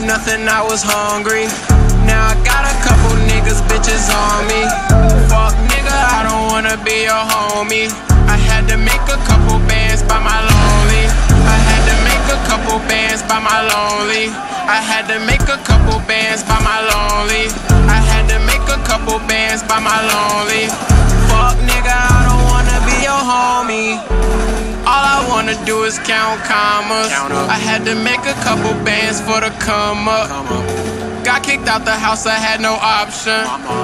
with nothing, I was hungry. Now I got a couple niggas, bitches on me. Fuck nigga, I don't wanna be your homie. I had to make a couple bands by my lonely. I had to make a couple bands by my lonely. I had to make a couple bands by my lonely. I had to make a couple bands by my lonely. Fuck nigga, I don't wanna be your homie. All I wanna do is count commas. I had to make a couple bands for the come up. Got kicked out the house, I had no option.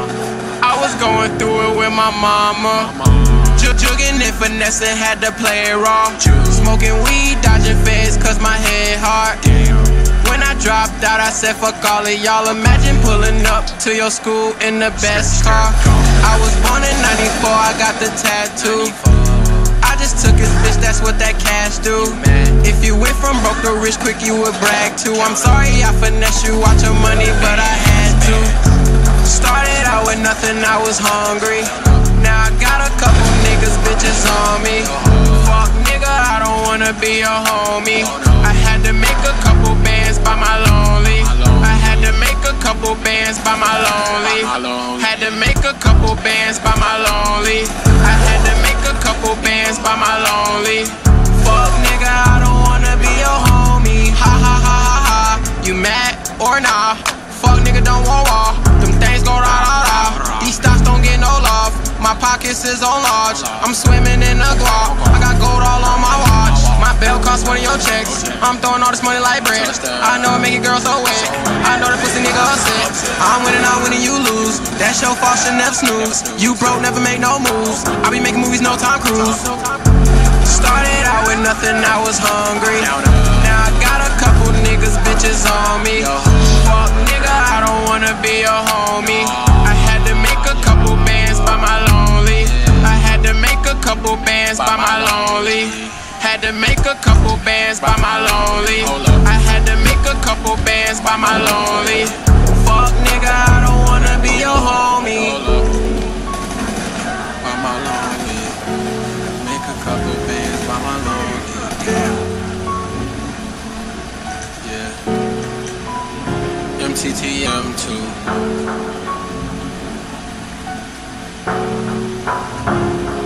I was going through it with my mama. Jugging and finessing, had to play it raw. Smoking weed, dodging feds, cause my head hard. When I dropped out, I said fuck all of y'all. Imagine pulling up to your school in the best car. I was born in 94, I got the tattoo. I just took his bitch, that's what that cash do. If you went from broke to rich quick, you would brag too. I'm sorry I finessed you, watch your money, but I had to. Started out with nothing, I was hungry. Now I got a couple niggas, bitches on me. Fuck nigga, I don't wanna be your homie. I had to make a couple bands by my lonely. I had to make a couple bands by my lonely. Had to make a couple bands by my lonely. I had to make a couple bands by my lonely. Fuck nigga, I don't wanna be your homie. Ha ha ha ha ha. You mad or nah? Fuck nigga, don't want war. Them things go rah rah rah. These stocks don't get no love. My pockets is on large. I'm swimming in the guap. I got gold all on my watch. My belt costs one of your checks. I'm throwing all this money like bread. I know it make a girl so wet. I know the pussy nigga upset. I'm winning, you lose. That's your fault, should never snooze. You broke, never make no moves. I be making movies, no Tom Cruise. Started out with nothing, I was hungry. Now I got a couple niggas, bitches on me. Fuck nigga, I don't wanna be your homie. I had to make a couple bands by my lonely. I had to make a couple bands by my lonely. Had to make a couple bands by my lonely. I had to make a couple bands by my lonely. Fuck nigga, I don't wanna be your homie. By my lonely. Make a couple bands by my lonely. Yeah. MTTM2.